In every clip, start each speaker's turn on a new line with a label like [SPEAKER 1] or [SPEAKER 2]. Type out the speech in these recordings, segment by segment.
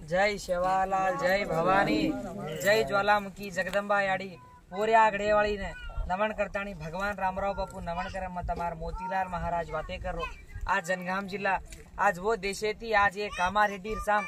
[SPEAKER 1] जय शेवालाल, जय भवानी, जय ज्वालामुखी जगदंबा याड़ी पोरिया आगड़ेवाड़ी ने नमन करतानी भगवान रामराव बापू नमन करे तमार मोतीलाल महाराज बातें करो। आज जनगाम जिला आज वो देशे थी आज ये कामा रेड्डी साम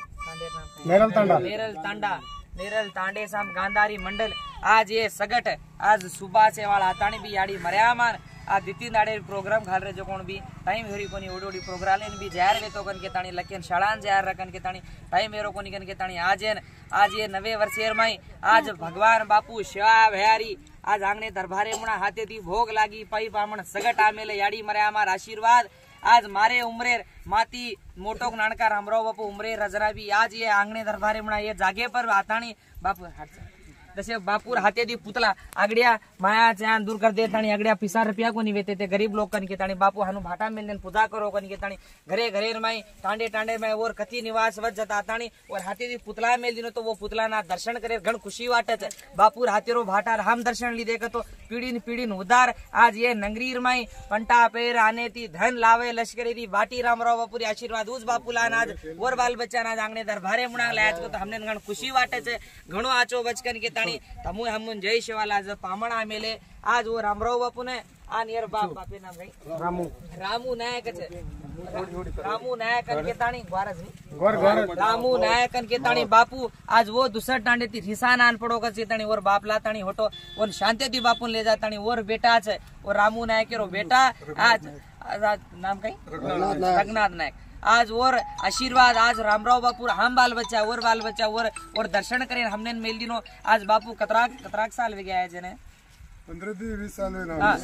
[SPEAKER 1] नेरल तांडे साम गांधारी मंडल आज ये सगट आज सुबह से वाला हाथानी भी याड़ी मर्या मान आज दिती नाड़े प्रोग्राम घाल रहे जो कोण भी टाइम हेरी कोनी ओडी ओडी प्रोग्राम लेन भी जाहिर वे तो कन के ताणी लखन शाळान जाहिर रखन के ताणी टाइम हेरो कोनी कन के ताणी आज ये नवे वर्षेर माई आज भगवान बापू शिवा भयारी आज आंगणे दरबारे मुणा हाथे थी भोग लागी पाई बामण सगट आमेले याड़ी मरे आमार आशीर्वाद आज मारे उमरेर माती मोटोक नानका रामराव बापू उमरेर रजरा भी आज ये आंगणे दरबारे मुणा ये जागे पर हाथाणी बापू जैसे बापूर हाथे दी पुतला आगड़िया माया चांद दूर कर देता आगड़िया पिसा रुपया को नहीं वेते थे गरीब लोग कन के ताणी बापू हानु भाटा मिलने पूजा करो कन के ताणी घरे घरे माई टांडे टांडे में और कति निवास वज जता ताणी और हाथे दी पुतला मेल दिनो तो वो पुतला ना दर्शन करे घण खुशी वाटे छे। बापूर हाथेरो भाटा हम दर्शन ली देखे तो पीढ़ी उदार आज ये नंगरीर माई पंटा पेर आने थी धन लावे लश्करी दी बाटी रामराव बापूरी आशीर्वाद उस बापूला आज और बाल बच्चा ना आंगणे दरबारे मुणा लाया तो हमने घण खुशी वाटे छे घणो आचो बचकन के तमु हम जय शिवाला आज पामणा मेले आज वो रामराव बापू ने आ नियर बाप बापे नाम भाई रामू नायक छे रामू नायक के ताणी ग्वारज नहीं रामू नायक के ताणी बापू आज वो दूसर टांडे थी रिसान आन पड़ो के ताणी और बाप लाताणी होटो और शांति थी बापू ले जाताणी और बेटा छे और रामू नायक रो बेटा आज नाम कई रघुनाथ नायक आज और आशीर्वाद आज रामराव बापू हम बाल बच्चा और दर्शन करें हमने मेल दिनो आज बापू कतराक साल वे गया है जने
[SPEAKER 2] 15-20 साल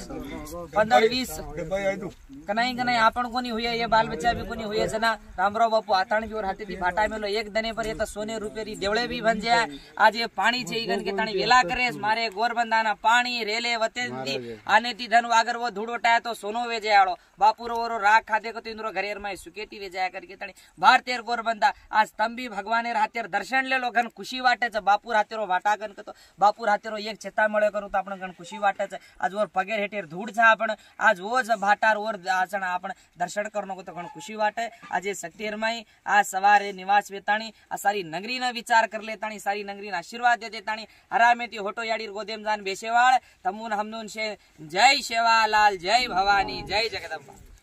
[SPEAKER 1] 15-20 कनाई आपन को नहीं हुए ये बाल बच्चा भी को नहीं हुए जना रामराव बापू आताण भी और हाथे थी भाटा मेलो एक दने पर ये तो सोने रुपये री देवड़े भी बन जाए आज ये पानी छे गन के ताणी वेला करे मारे गोरबंदाना पानी रेले वते आने थी धन अगर वो धूड़ उठाया तो सोनो वे जाड़ो बापू रो राख खादे को तो इंद्रो घरेर में सुकेती वे जाया करके ताणी बाहर तेर गोरबंदा आज तंबी भगवानेर हाथेर दर्शन ले लो घन खुशी वाटे छे बापू हाथेरो भाटा गन तो बापू हाथेरो एक छेता मळे करू तो आपण घन खुशी वाटे छे आज और पगेर हेटेर धूड़ छे आपण आज वो ज भाटार और आचण आपण दर्शन करनो को तो घण खुशी वाटे आज शक्तिर माई आज सवारे निवास वेताणी आ सारी नगरी ना विचार कर लेताणी सारी नगरी ना आशीर्वाद दे देताणी हरामेती होटो याड़ी गोदेम जान बेसेवाळ तमुन हमनुन से जय शेवालाल, जय भवानी, जय जगदंबा।